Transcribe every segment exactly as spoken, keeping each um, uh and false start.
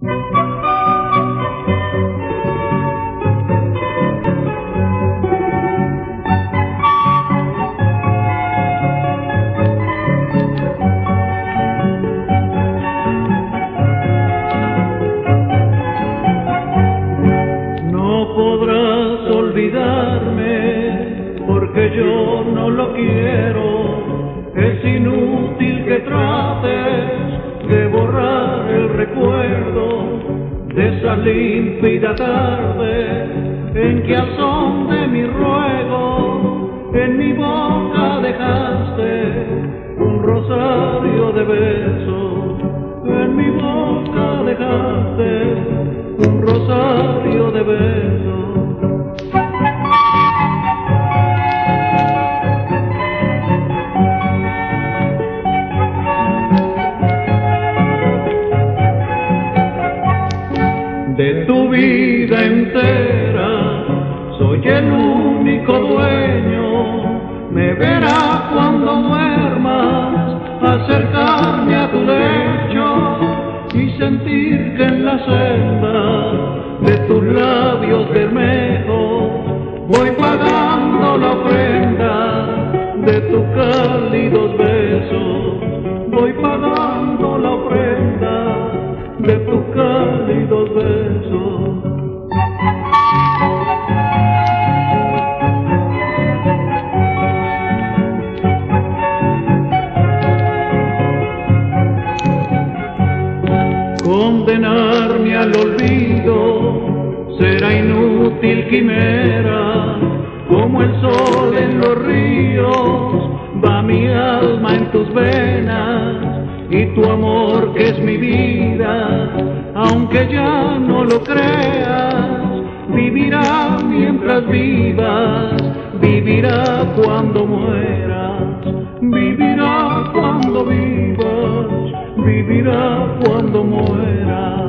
Porque yo no lo quiero, es inútil que trates de borrar el recuerdo de esa límpida tarde en que al son de mi ruego en mi boca dejaste un rosario de besos, en mi boca dejaste un rosario de besos. De tu vida entera soy el único dueño, me verás cuando duermas acercarme a tu lecho y sentir que en la senda de tus labios bermejo voy pagando la ofrenda de tus cálidos besos, voy pagando la ofrenda de tus cálidos besos. Condenarme al olvido será inútil quimera, como el sol en los ríos va mi alma en tus venas, y tu amor que es mi vida, aunque ya no lo creas, vivirá mientras vivas, vivirá cuando mueras, vivirá cuando vivas, vivirá cuando mueras.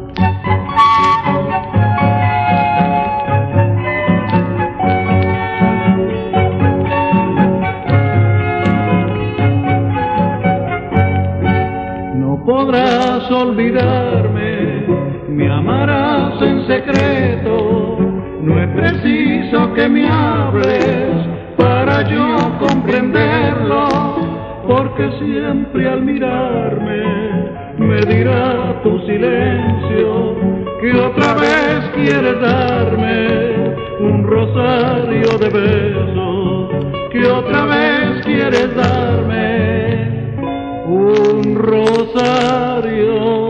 Podrás olvidarme, me amarás en secreto, no es preciso que me hables para yo comprenderlo, porque siempre al mirarme me dirá tu silencio que otra vez quieres darme un rosario de besos, que otra vez quieres darme un rosario